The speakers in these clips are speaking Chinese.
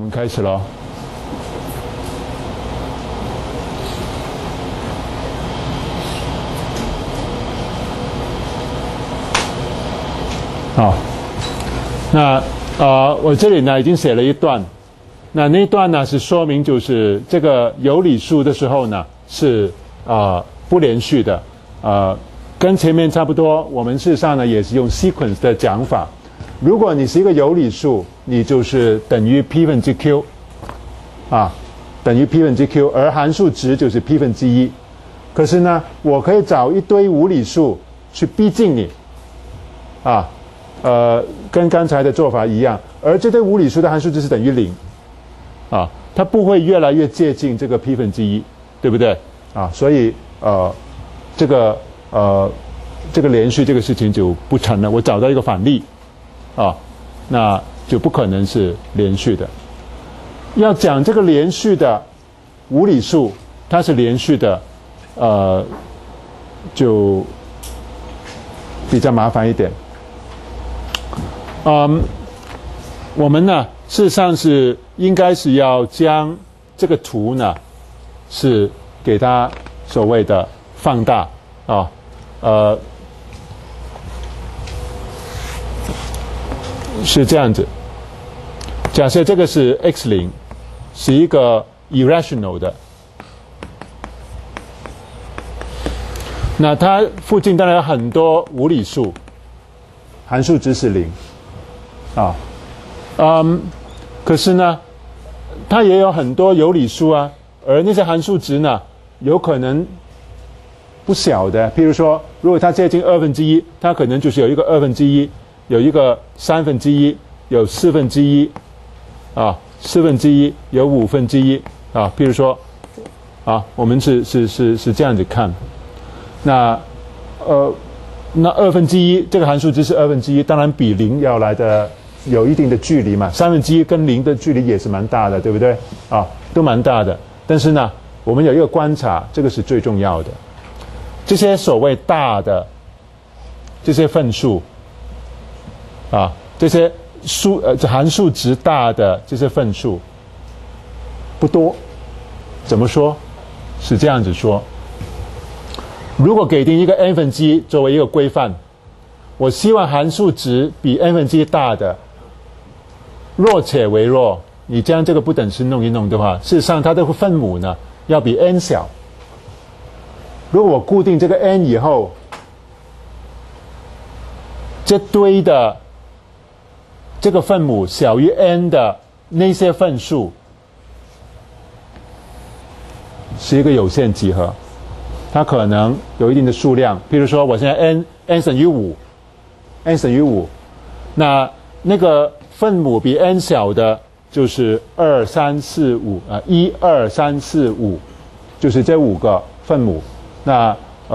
们开始咯。好，那我这里呢已经写了一段，那一段呢是说明就是这个有理数的时候呢是不连续的，跟前面差不多。我们事实上呢也是用 sequence 的讲法。如果你是一个有理数，你就是等于 p 分之 q， 等于 p 分之 q， 而函数值就是 p 分之一。可是呢，我可以找一堆无理数去逼近你，跟刚才的做法一样，而这堆无理数的函数值是等于0，它不会越来越接近这个 p 分之一，对不对？所以这个连续这个事情就不成了。我找到一个反例，那就不可能是连续的。要讲这个连续的无理数，它是连续的，就比较麻烦一点。我们呢，事实上是应该是要将这个图呢，是给它所谓的放大是这样子。假设这个是 x0， 是一个 irrational 的，那它附近当然有很多无理数，函数值是0，可是呢，它也有很多有理数啊，而那些函数值呢，有可能不小的。譬如说，如果它接近1/2，它可能就是有一个1/2，有一个1/3，有1/4，1/4，有1/5，譬如说，我们是这样子看。那1/2这个函数值是1/2，当然比0要来的有一定的距离嘛。1/3跟0的距离也是蛮大的，对不对？都蛮大的。但是呢，我们有一个观察，这个是最重要的。这些所谓大的这些份数，这些函数值大的这些份数不多。怎么说？是这样子说。如果给定一个 n/1 作为一个规范，我希望函数值比 n/1 大的，若且为若，你将这个不等式弄一弄的话，事实上它的分母呢要比 n 小。如果我固定这个 n 以后，这堆的这个分母小于 n 的那些份数是一个有限集合，它可能有一定的数量。譬如说我现在 n 等于5，n 等于5，那个分母比 n 小的就是2、3、4、5，1、2、3、4、5，就是这5个分母。那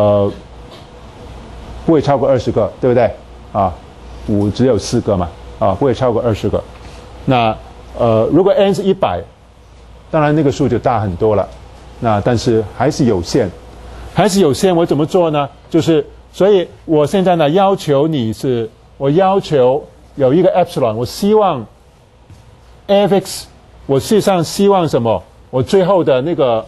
不会超过20个，对不对？5只有4个嘛，不会超过20个。那如果 n 是100，当然那个数就大很多了。那但是还是有限，我怎么做呢？就是所以我现在呢要求我要求有一个 epsilon， 我希望 f(x) 我事实上希望什么？我最后的那个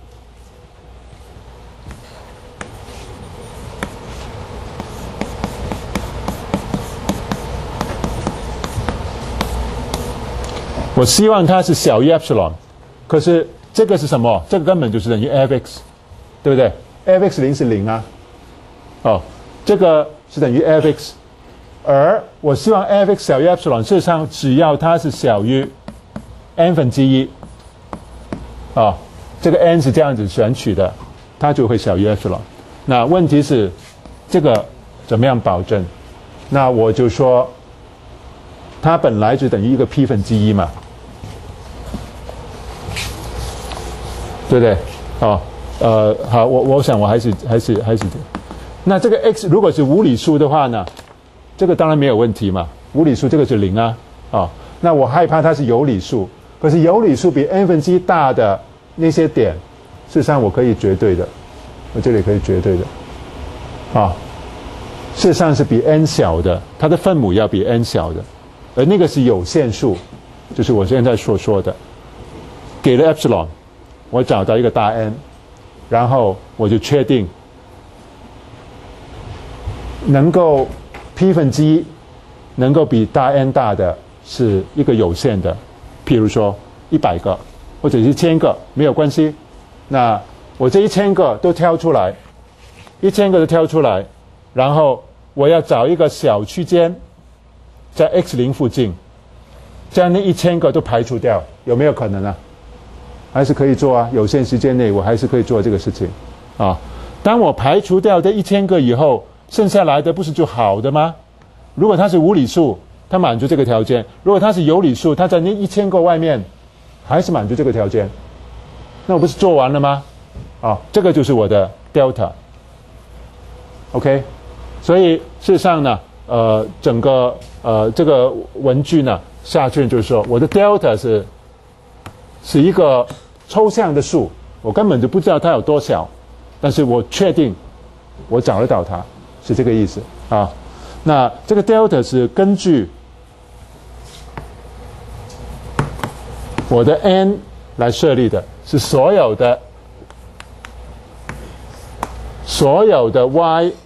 我希望它是小于 epsilon， 可是这个是什么？这个根本就是等于 f(x), 对不对 ？f(x0) 是0啊，这个是等于 f(x)， 而我希望 f(x) 小于 epsilon， 事实上只要它是小于 n/1，这个 n 是这样子选取的，它就会小于 epsilon。那问题是这个怎么样保证？那我就说，它本来就等于一个 p/1嘛。对不对？好，我想我还是那这个 x 如果是无理数的话呢，这个当然没有问题嘛。无理数这个是0啊，那我害怕它是有理数，可是有理数比 n/1大的那些点，事实上我可以绝对的，我这里可以绝对的，事实上是比 n 小的，它的分母要比 n 小的，而那个是有限数， 就是我现在所说的，给了 epsilon， 我找到一个大 N， 然后我就确定能够 P 分之一能够比大 N 大的是一个有限的，譬如说100个或者是1000个没有关系。那我这1000个都挑出来，1000个都挑出来，然后我要找一个小区间，在 x0 附近，这样那1000个都排除掉，有没有可能啊？还是可以做啊，有限时间内我还是可以做这个事情啊。当我排除掉这1000个以后，剩下来的不是就好的吗？如果它是无理数，它满足这个条件；如果它是有理数，它在那1000个外面还是满足这个条件，那我不是做完了吗？啊，这个就是我的 delta。OK， 所以事实上呢，整个这个文句呢下去就是说，我的 delta 是一个抽象的数，我根本就不知道它有多小，但是我确定我找得到它，是这个意思啊。那这个 delta 是根据我的 n 来设立的，是所有的y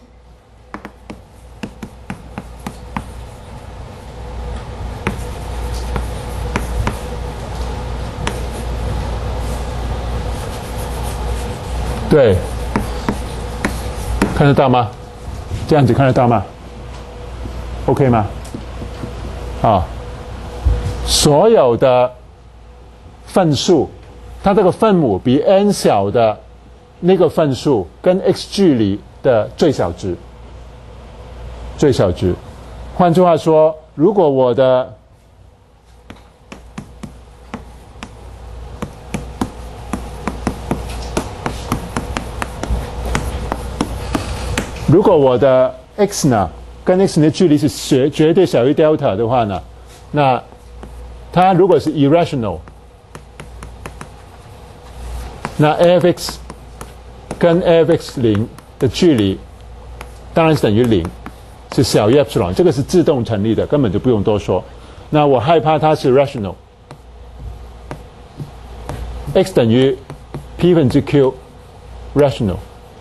对，看得到吗？这样子看得到吗？ OK 吗？啊，所有的分数，它这个分母比 n 小的那个分数跟 x 距离的最小值，最小值。换句话说，如果我的x 呢，跟 x 的距离是绝对小于 delta 的话呢，那它如果是 irrational， 那 f(x) 跟 f(x0) 的距离当然是等于0，是小于 epsilon， 这个是自动成立的，根本就不用多说。那我害怕它是 rational， x 等于 p 分之 q rational。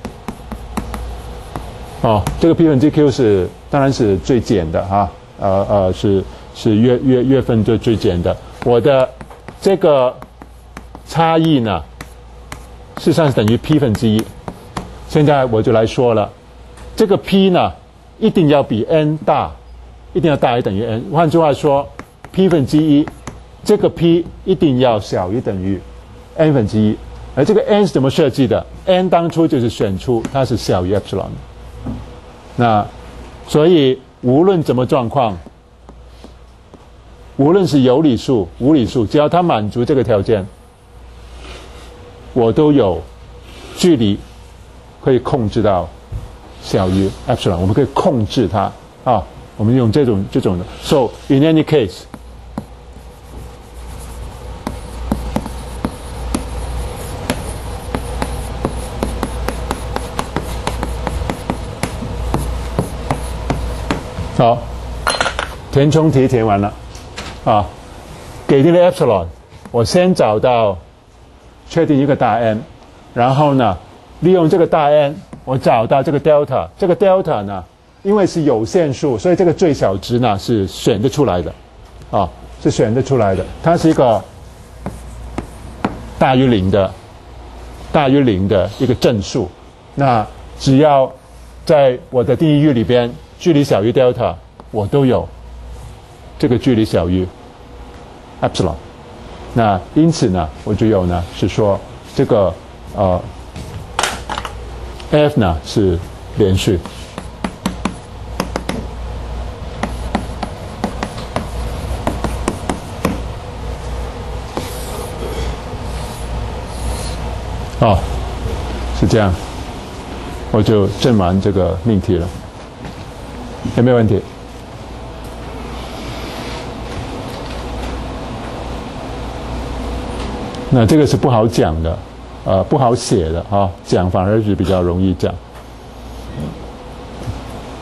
哦，这个 p 分之 q 当然是最简的哈，是月份最简的。我的这个差异呢，事实上是等于 p 分之一。现在我就来说了，这个 p 呢一定要比 n 大，一定要大于等于 n。换句话说 ，p 分之一，这个 p 一定要小于等于 n 分之一。而这个 n 是怎么设计的 ？n 当初就是选出它是小于 epsilon 的。那所以无论怎么状况，无论是有理数、无理数，只要它满足这个条件，我都有距离可以控制到小于 epsilon， 我们可以控制它啊。我们用这种的。So in any case， 好，填充题填完了啊，给定了 epsilon， 我先找到确定一个大 n， 然后呢，利用这个大 n， 我找到这个 delta， 这个 delta 呢，因为是有限数，所以这个最小值呢是选得出来的，啊，是选得出来的，它是一个大于0的一个正数，那只要在我的定义域里边，距离小于 delta， 我都有这个距离小于 epsilon。那因此呢，我就有呢是说这个f 呢是连续。哦，是这样，我就证完这个命题了。有没有问题？那这个是不好讲的，不好写的啊，讲反而是比较容易讲。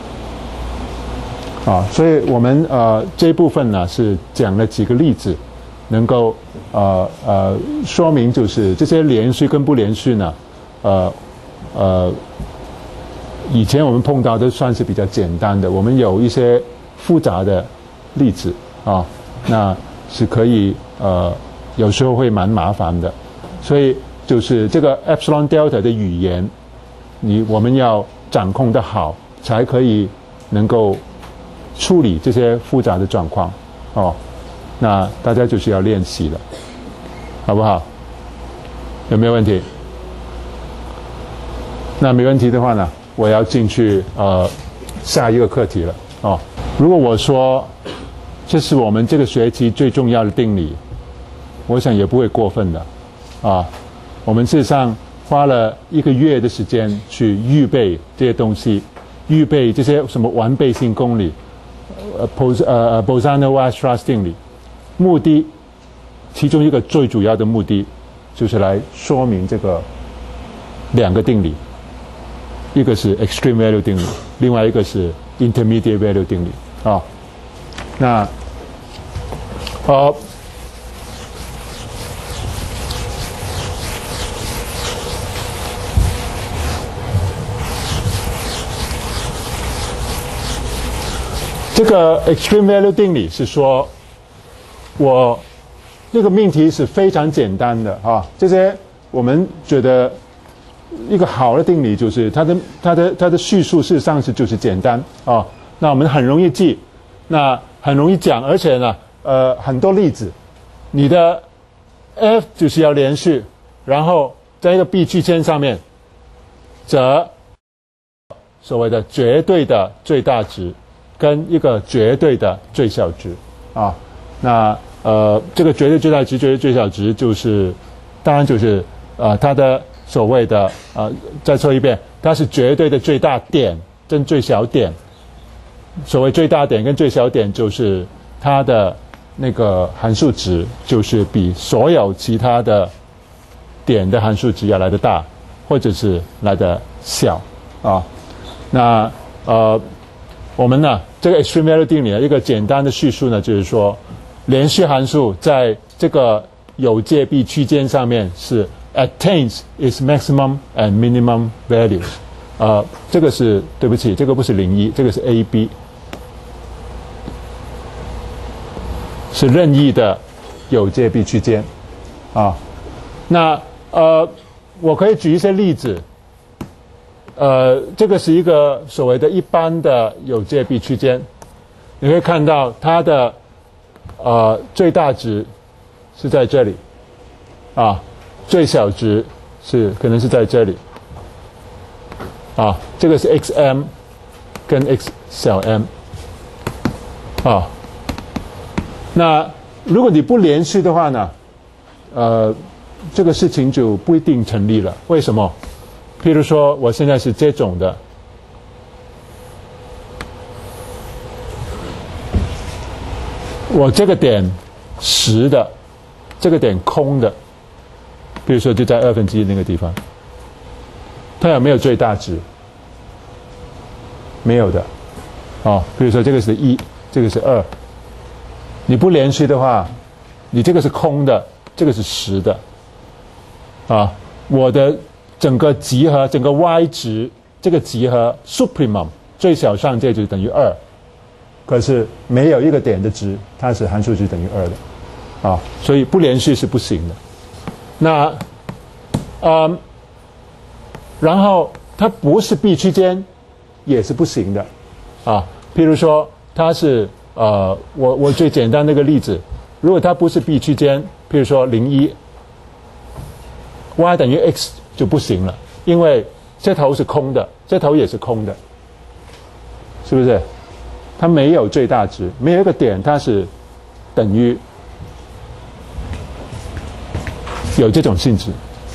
啊，所以我们这一部分呢是讲了几个例子， 能够说明就是这些连续跟不连续呢，以前我们碰到的算是比较简单的，我们有一些复杂的例子啊，那是可以有时候会蛮麻烦的，所以就是这个 epsilon delta 的语言，我们要掌控得好，才可以能够处理这些复杂的状况哦。那大家就是要练习了，好不好？有没有问题？那没问题的话呢，我要进去下一个课题了哦。如果我说这是我们这个学期最重要的定理，我想也不会过分的啊。我们事实上花了1个月的时间去预备这些东西，预备这些什么完备性公理，Bolzano-Weierstrass 定理，目的其中一个最主要的目的就是来说明这个2个定理，一个是 extreme value 定理，另外一个是 intermediate value 定理啊。那这个 extreme value 定理是说，这个命题是非常简单的啊。这些我们觉得一个好的定理就是它的叙述事实上就是简单啊。那我们很容易记，那很容易讲，而且呢很多例子，你的 f 就是要连续，然后在一个 B 区间上面，则所谓的绝对的最大值跟一个绝对的最小值啊。那这个绝对最大值、绝对最小值就是当然就是它的所谓的再说一遍，它是绝对的最大点跟最小点。所谓最大点跟最小点就是它的那个函数值就是比所有其他的点的函数值要来得大，或者是来得小啊。那我们呢这个 extreme value 定理的一个简单的叙述呢，就是说连续函数在这个有界 B 区间上面是 attains its maximum and minimum values。这个是对不起，这个不是01，这个是 AB， 是任意的有界 B 区间啊。那我可以举一些例子。这个是一个所谓的一般的有界 B 区间，你会看到它的最大值是在这里啊，最小值可能是在这里啊，这个是 xm 跟 x 小 m 啊。那如果你不连续的话呢，这个事情就不一定成立了。为什么？譬如说我现在是这种的，我这个点实的，这个点空的，比如说就在1/2那个地方，它有没有最大值？没有的。比如说这个是1，这个是2，你不连续的话，你这个是空的，这个是实的我的整个集合，整个 y 值，这个集合 supremum 最小上界就等于2，可是没有一个点的值它是函数值等于2的所以不连续是不行的。那然后它不是 B 区间也是不行的譬如说它是我最简单的一个例子，如果它不是 B 区间，譬如说01 y 等于 x 就不行了，因为这头是空的，这头也是空的，是不是？它没有最大值，没有一个点它是等于有这种性质，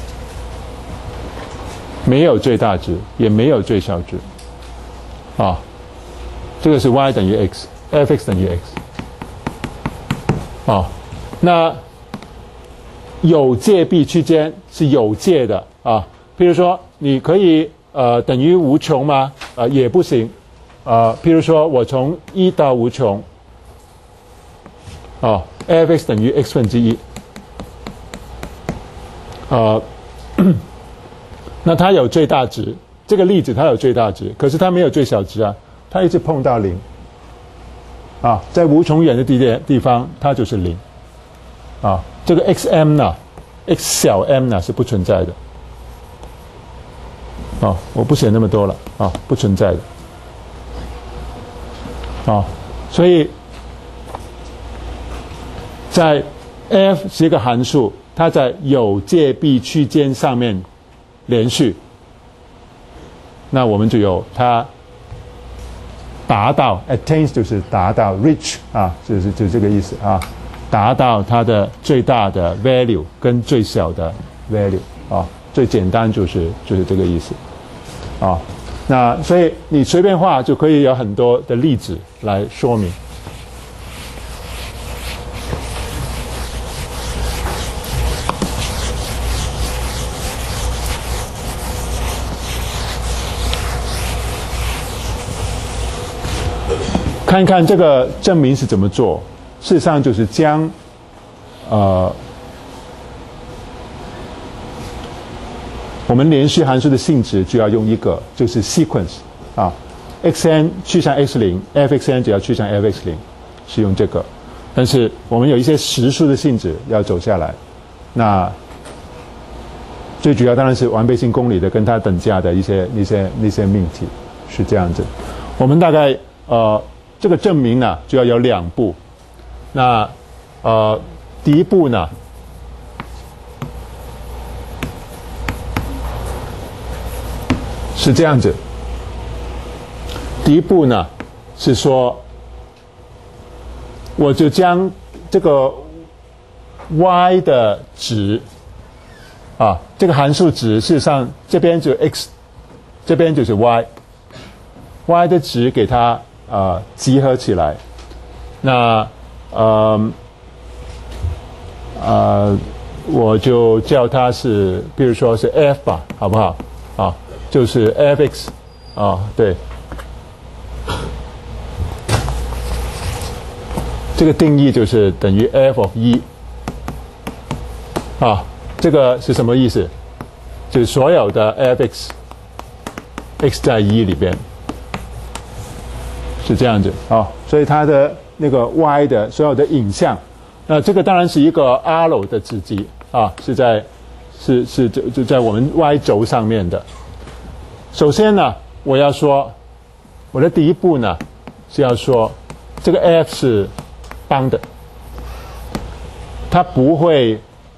没有最大值，也没有最小值这个是 y 等于 x，f(x) 等于 x 那有界 B 区间是有界的譬如说你可以等于无穷吗？也不行譬如说我从1到无穷 f(x) 等于 x 分之一。那它有最大值，这个例子它有最大值，可是它没有最小值啊，它一直碰到0。在无穷远的地方，它就是0。这个 xm 呢 ，x 小 m 呢是不存在的。我不写那么多了不存在的。所以在 f 是一个函数，它在有界闭区间上面连续，那我们就有它达到 attains 就是达到 reach 就是这个意思达到它的最大的 value 跟最小的 value 最简单就是这个意思那所以你随便画就可以有很多的例子来说明。看看这个证明是怎么做，事实上就是将我们连续函数的性质就要用一个，就是 sequence xn 去向 x0 fxn 只要去向 fx0 是用这个，但是我们有一些实数的性质要走下来，那最主要当然是完备性公理的跟它等价的一些命题是这样子。我们大概这个证明呢就要有2步，那第一步呢是这样子，第一步呢是说，我就将这个 y 的值这个函数值，事实上这边就 x， 这边就是 y 的值给它集合起来，那我就叫它是，比如说是 f 吧，好不好就是 fx 对，这个定义就是等于 f of 1这个是什么意思？就是所有的 fx x 在1里边是这样子所以它的那个 y 的所有的影像，那这个当然是一个 arrow 的子集是就在我们 y 轴上面的。首先呢，我要说我的第一步呢是要说这个 f 是邦的，它不会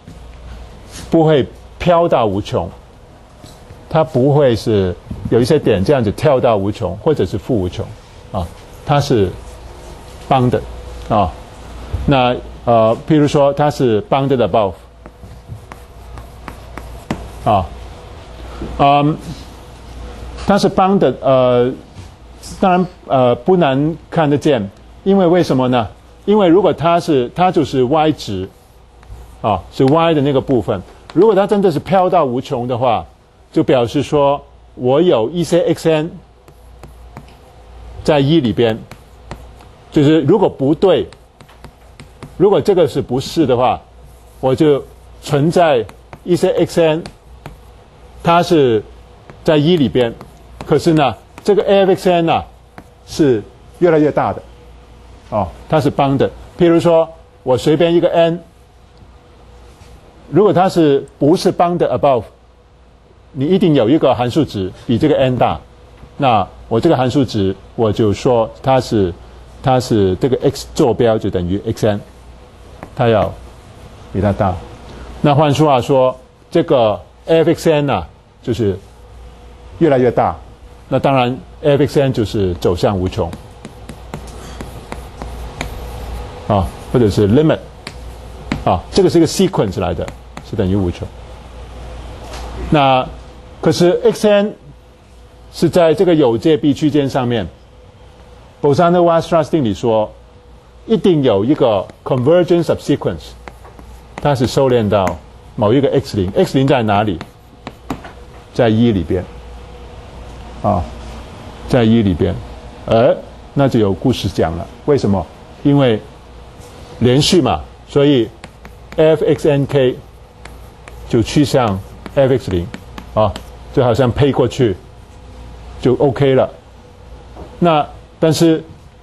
飘到无穷，它不会是有一些点这样子跳到无穷或者是负无穷它是邦的那譬如说它是 bounded above 它是bounded当然不难看得见，因为为什么呢？因为如果它就是 y 值是 y 的那个部分，如果它真的是飘到无穷的话，就表示说我有一些 xn 在1里边，就是如果不对，如果这个是不是的话，我就存在一些 xn 它是在1里边，可是呢这个 fxn 呢是越来越大的它是邦的。譬如说我随便一个 n， 如果它不是邦的 above， 你一定有一个函数值比这个 n 大，那我这个函数值我就说它是这个 x 坐标就等于 xn， 它要比它大。那换句话说，这个 fxn 就是越来越大，那当然 fxn 就是走向无穷或者是 limit 这个是一个 sequence 来的，是等于无穷。那可是 xn 是在这个有界闭区间上面 Bolzano-Weierstrass 定理说一定有一个 convergence of sequence， 它是收敛到某一个 x0， x0 在哪里？在1里边在1里边，那就有故事讲了。为什么？因为连续嘛， 所以 f(x(n)k) 就趋向 f(x0) 啊，就好像配过去就 OK 了。那但是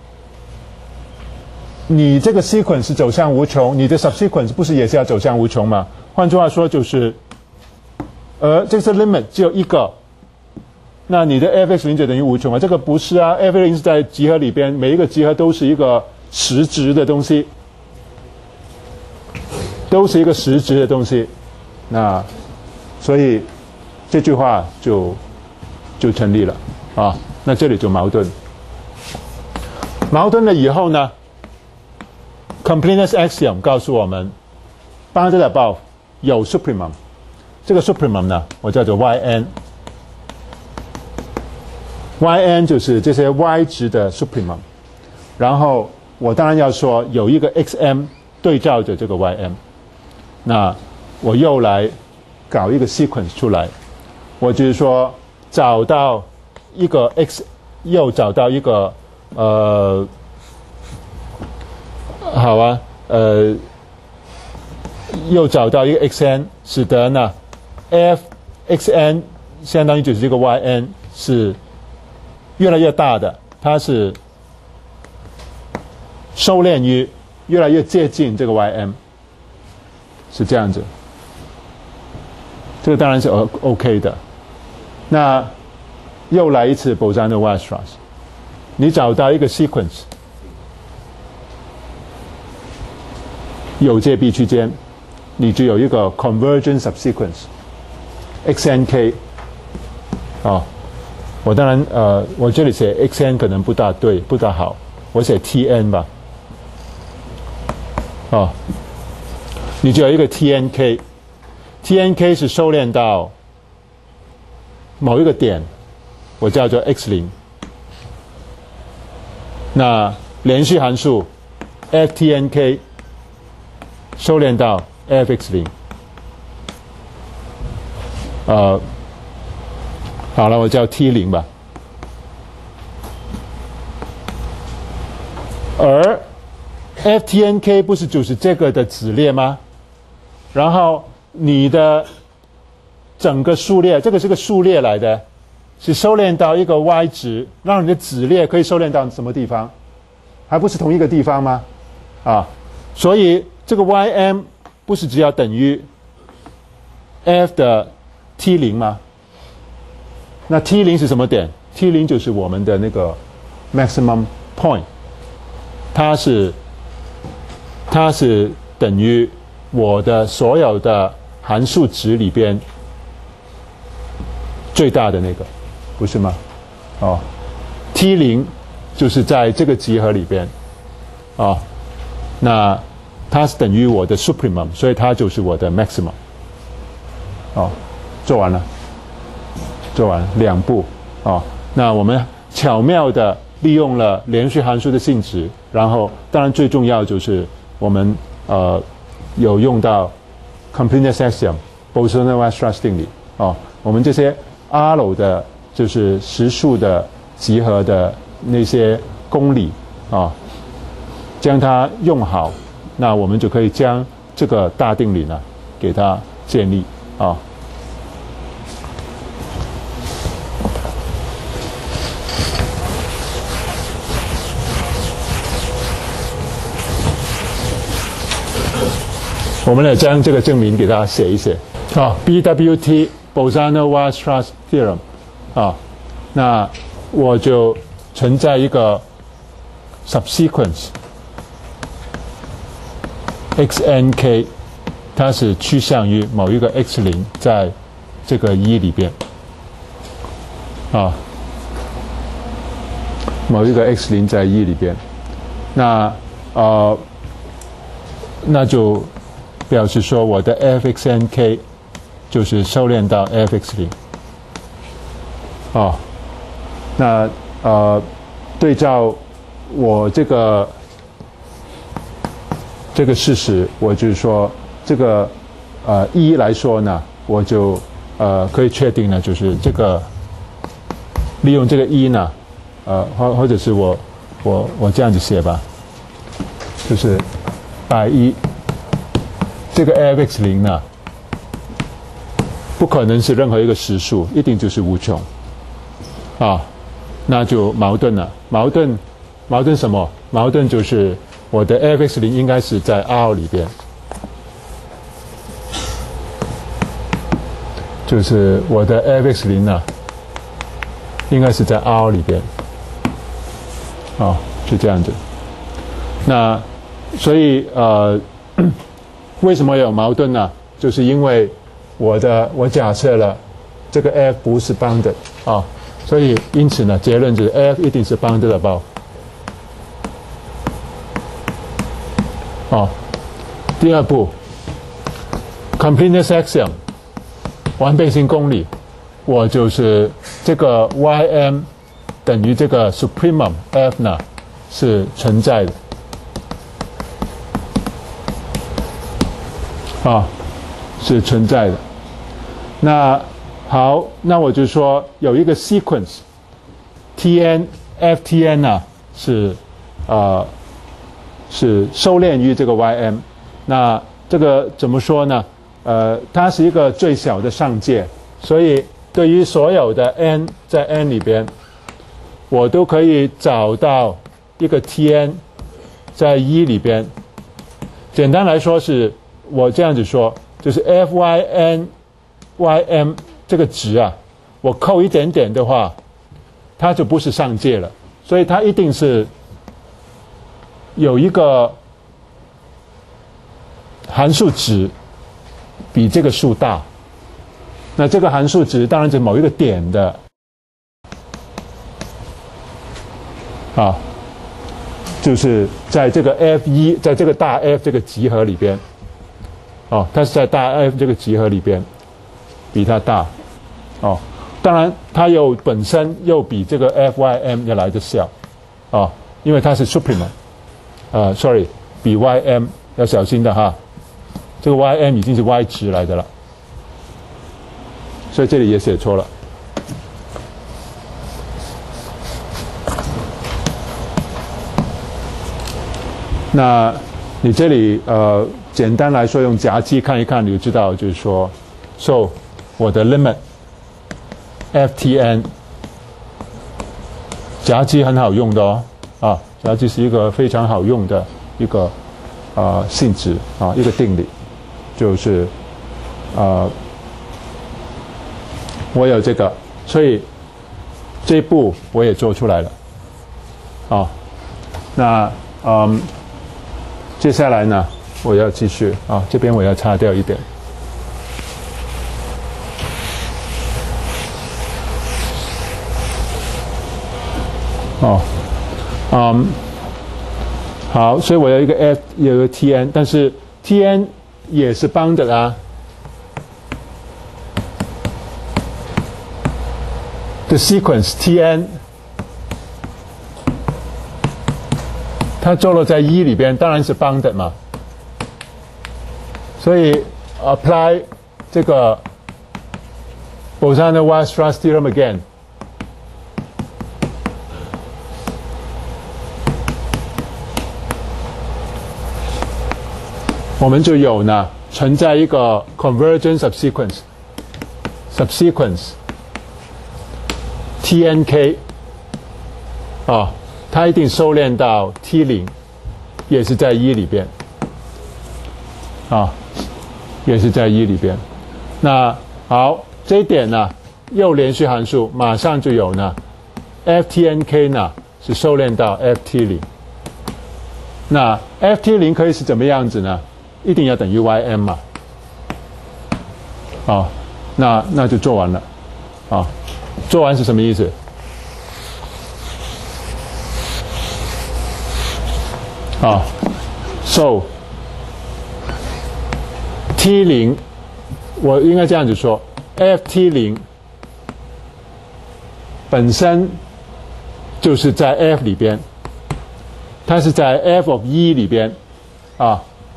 你这个 sequence 是走向无穷，你的 subsequence 不是也是要走向无穷吗？换句话说就是，这个 limit 只有一个，那你的 f(x0) 就等于无穷啊？这个不是啊 ，f(x0) 是在集合里边，每一个集合都是一个实质的东西，都是一个实质的东西。那所以这句话就成立了啊。那这里就矛盾，矛盾了以后呢 ，completeness axiom 告诉我们 bounded above 有 supremum， 这个 supremum 呢，我叫做 yn。yn 就是这些 y 值的 supremum， 然后我当然要说有一个 xm 对照着这个 ym， 那我又来搞一个 sequence 出来，我就是说找到一个 x， 又找到一个好啊，又找到一个 xn， 使得呢 f(xn) 相当于就是这个 yn 是越来越大的，它是收敛于越来越接近这个 ym， 是这样子。这个当然是 OK 的。那又来一次 Bolzano-Weierstrass， 你找到一个 sequence， 有界 B 区间，你就有一个 convergent subsequence xnk。我当然我这里写 xn 可能不大对，不大好，我写 tn 吧。你就有一个 tnk 是收敛到某一个点，我叫做 x0。那连续函数 ftnk 收敛到 fx0。好了，我叫 t0 吧。而 ftnk 不是就是这个的子列吗？然后你的整个数列，这个是个数列来的，是收敛到一个 y 值，让你的子列可以收敛到什么地方？还不是同一个地方吗？所以这个 ym 不是只要等于 f 的 t0 吗？那 t0 是什么点？ t0 就是我们的那个 maximum point， 它是等于我的所有的函数值里边最大的那个，不是吗？t0 就是在这个集合里边那它是等于我的 supremum， 所以它就是我的 maximum。做完了2步那我们巧妙的利用了连续函数的性质，然后当然最重要就是我们有用到 completeness axiom、Bolzano-Weierstrass 定理我们这些 R 的就是实数的集合的那些公理将它用好，那我们就可以将这个大定理呢给它建立我们来将这个证明给大家写一写BWT Bolzano-Weierstrass theorem 那我就存在一个 subsequence xnk， 它是趋向于某一个 x0 在这个1里边某一个 x0 在1里边，那就表示说我的 fxnk 就是收敛到 fx0 那对照我这个事实，我就是说这个1来说呢，我就可以确定呢，就是这个利用这个1呢或者是我这样子写吧，就是把1 这个 f(x0) 呢，不可能是任何一个实数，一定就是无穷，啊，那就矛盾了。矛盾什么？矛盾就是我的 f(x0) 应该是在 R 里边，就是我的 f(x0) 呢，应该是在 R 里边，啊，是这样子。那所以为什么有矛盾呢？就是因为我假设了这个 f 不是 bounded 啊，所以因此呢，结论就是 f 一定是 bounded above。哦，第二步 completeness axiom 完备性公理，我就是这个 ym 等于这个 supremum f 呢是存在的。啊，是存在的。那好，那我就说有一个 sequence Tn Ftn 呢是收敛于这个 Ym。那这个怎么说呢？它是一个最小的上界，所以对于所有的 n 在 n 里边，我都可以找到一个 Tn 在1里边。简单来说是。我这样子说，就是 Fyn Ym 这个值啊，我扣一点点的话，它就不是上界了，所以它一定是有一个函数值比这个数大。那这个函数值当然是某一个点的啊，就是在这个 F1，在这个大 F 这个集合里边。哦，它是在大 F 这个集合里边，比它大，哦，当然它又本身又比这个 Fym 要来的小，哦，因为它是 supremum，sorry， 比 Ym 要小心的哈，这个 Ym 已经是 Y 值来的了，所以这里也写错了。那你这里简单来说，用夹击看一看，你就知道，就是说 ，so 我的 limit Ftn 夹击很好用的哦，啊，夹击是一个非常好用的一个性质啊，一个定理，就是我有这个，所以这一步我也做出来了，啊，那接下来呢？我要继续啊，这边我要擦掉一点。好，所以我有一个 F， 有一个 Tn， 但是 Tn 也是 bounded 啊。The sequence Tn， 它坐落在1里边，当然是 bounded 嘛。所以 apply 这个 Bolzano-Weierstrass theorem again。我们就有呢，存在一个 convergence subsequence Tnk 啊，它一定收敛到 T0， 也是在1里边啊。也是在1里边。那好，这一点呢，又连续函数，马上就有呢 ，Ftnk 呢是收敛到 Ft0。那 Ft0可以是怎么样子呢？一定要等于 Ym 嘛。啊，那就做完了。啊，做完是什么意思？啊 ，so T0， 我应该这样子说 ，Ft0 本身就是在 F 里边，它是在 F of 1里边啊。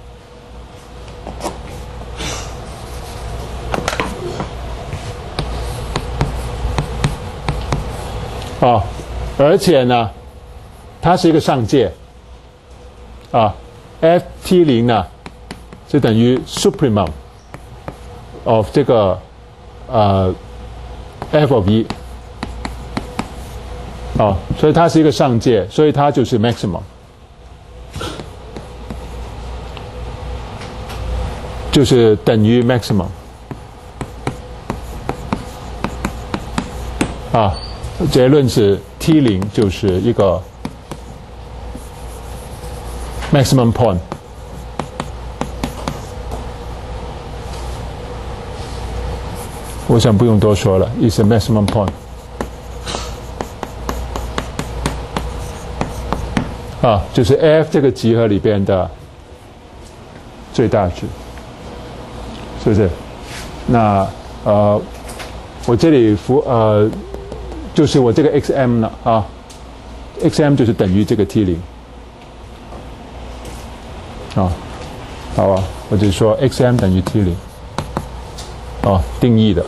啊，而且呢，它是一个上界啊 ，Ft0呢。 是等于 supremum of 这个f of 1。所以它是一个上界，所以它就是 maximum， 就是等于 maximum。结论是 T0 就是一个 maximum point。我想不用多说了 ，is a maximum point。就是 F 这个集合里边的最大值，是不是？那我这里就是我这个 xm 了xm 就是等于这个 T0。好吧，我就说 xm 等于 T0。定义的，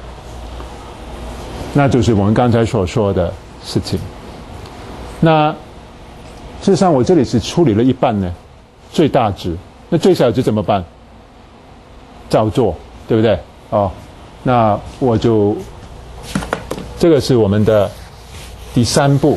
那就是我们刚才所说的事情。那事实上，我这里是处理了一半呢，最大值。那最小值怎么办？照做，对不对？那我就这个是我们的第3步。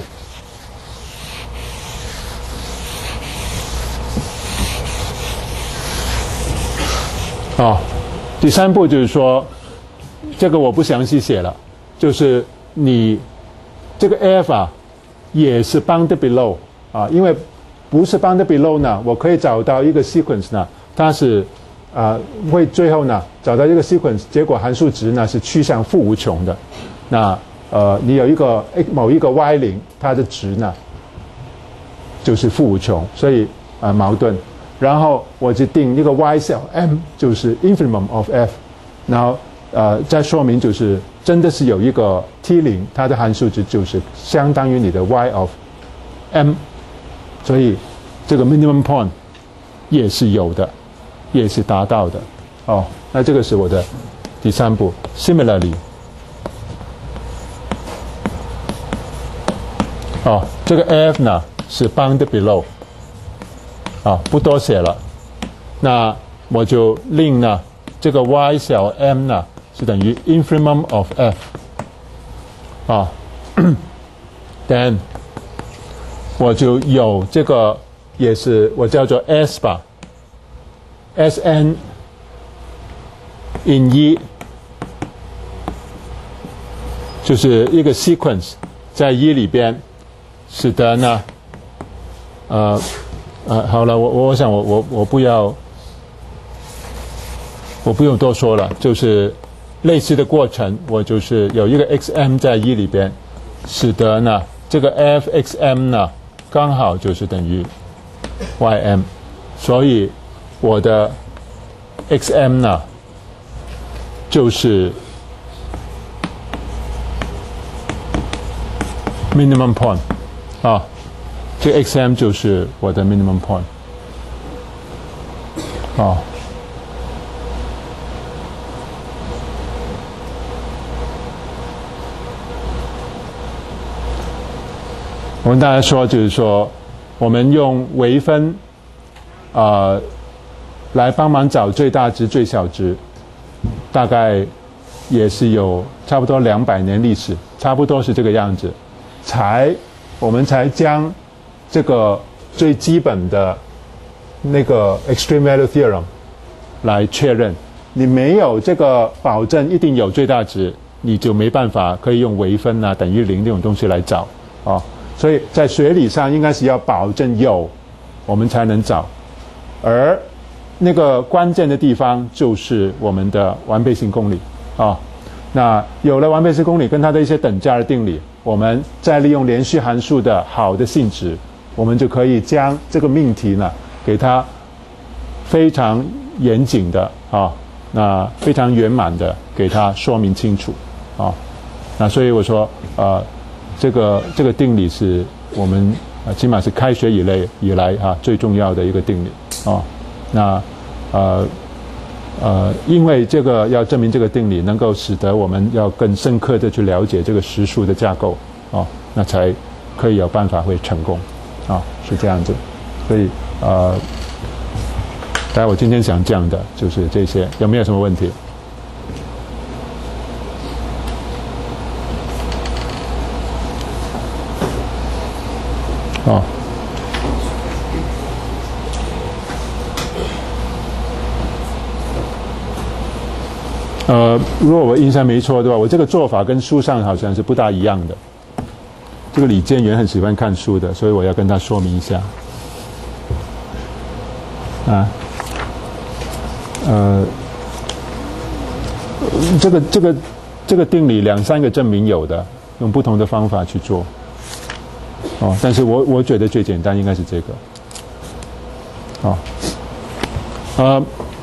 第3步就是说，这个我不详细写了，就是你这个 F 也是 bounded below。因为不是 bounded below 呢，我可以找到一个 sequence 呢，它是会最后呢找到一个 sequence， 结果函数值呢是趋向负无穷的。那你有一个某一个 y0， 它的值呢就是负无穷，所以矛盾。然后我就定一个 y 小 m 就是 infimum of f， 然后再说明就是真的是有一个 T0， 它的函数值就是相当于你的 y of m。所以这个 minimum point 也是有的，也是达到的。那这个是我的第3步。Similarly， 这个 f 呢是 bounded below， 不多写了。那我就令呢这个 y 小 m 呢是等于 infimum of f。then我就有这个也是我叫做 S 吧 ，Sn in 1就是一个 sequence 在1里边，使得呢，好了，我想我不用多说了，就是类似的过程，我就是有一个 xm 在1里边，使得呢这个 fxm 呢。刚好就是等于 ym， 所以我的 xm 呢就是 minimum point 这个 xm 就是我的 minimum point 我跟大家说，就是说，我们用微分，来帮忙找最大值、最小值，大概也是有差不多200年历史，差不多是这个样子，我们才将这个最基本的那个 extreme value theorem 来确认。你没有这个保证一定有最大值，你就没办法可以用微分等于0这种东西来找所以在学理上应该是要保证有，我们才能找。而那个关键的地方就是我们的完备性公理那有了完备性公理跟它的一些等价的定理，我们再利用连续函数的好的性质，我们就可以将这个命题呢给它非常严谨的那非常圆满的给它说明清楚那所以我说这个定理是我们起码是开学以来最重要的一个定理那因为这个要证明这个定理能够使得我们要更深刻的去了解这个实数的架构那才可以有办法会成功是这样子。所以来，我今天想讲的就是这些，有没有什么问题？哦。如果我印象没错的话，我这个做法跟书上好像是不大一样的。这个李建元很喜欢看书的，所以我要跟他说明一下。这个定理2、3个证明有的，用不同的方法去做。但是我觉得最简单应该是这个。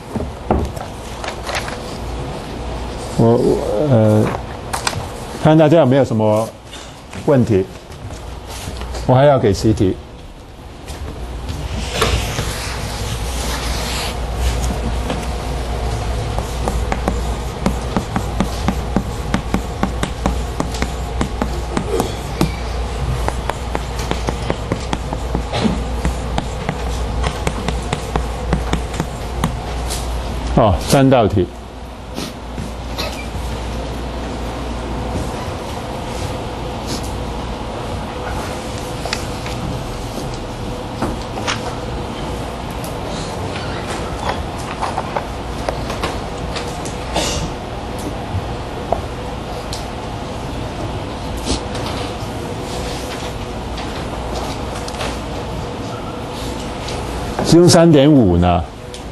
看大家有没有什么问题？我还要给习题。3道题。使用3.5呢，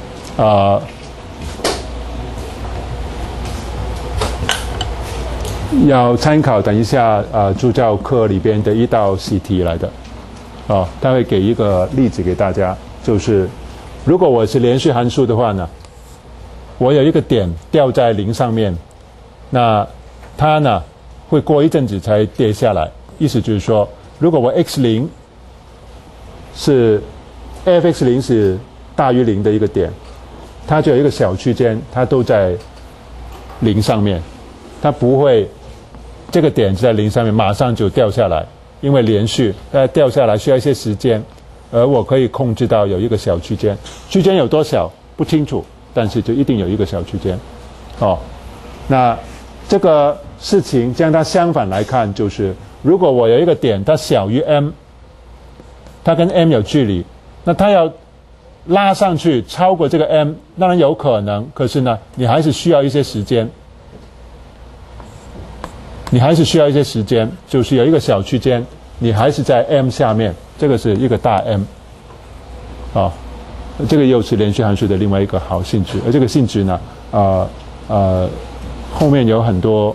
要参考等一下助教课里边的一道习题来的，他会给一个例子给大家，就是如果我是连续函数的话呢，我有一个点掉在0上面，那它呢会过一阵子才跌下来，意思就是说，如果我 x0 是 f(x0) 是大于0的一个点，它就有一个小区间，它都在0上面，它不会这个点在0上面马上就掉下来，因为连续掉下来需要一些时间，而我可以控制到有一个小区间，区间有多小不清楚，但是就一定有一个小区间。那这个事情将它相反来看，就是如果我有一个点它小于 m， 它跟 m 有距离，那它要拉上去超过这个 m， 当然有可能，可是呢，你还是需要一些时间。就是有一个小区间，你还是在 m 下面，这个是一个大 M， 这个又是连续函数的另外一个好性质，而这个性质呢，后面有很多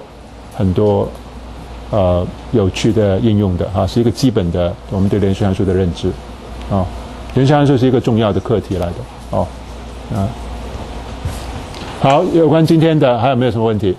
有趣的应用的是一个基本的我们对连续函数的认知连续函数是一个重要的课题来的好，有关今天的还有没有什么问题？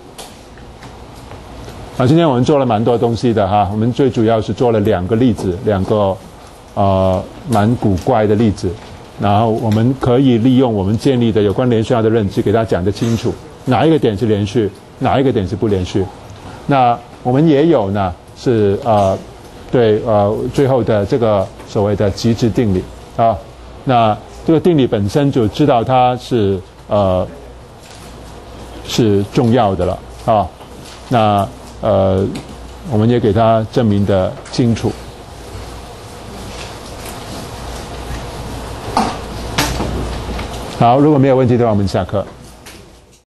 今天我们做了蛮多东西的我们最主要是做了2个例子，2个蛮古怪的例子，然后我们可以利用我们建立的有关连续号的认知，给大家讲得清楚，哪一个点是连续，哪一个点是不连续。那我们也有呢是对最后的这个所谓的极值定理那这个定理本身就知道它是重要的了那我们也给它证明的清楚。好，如果没有问题的话，我们下课。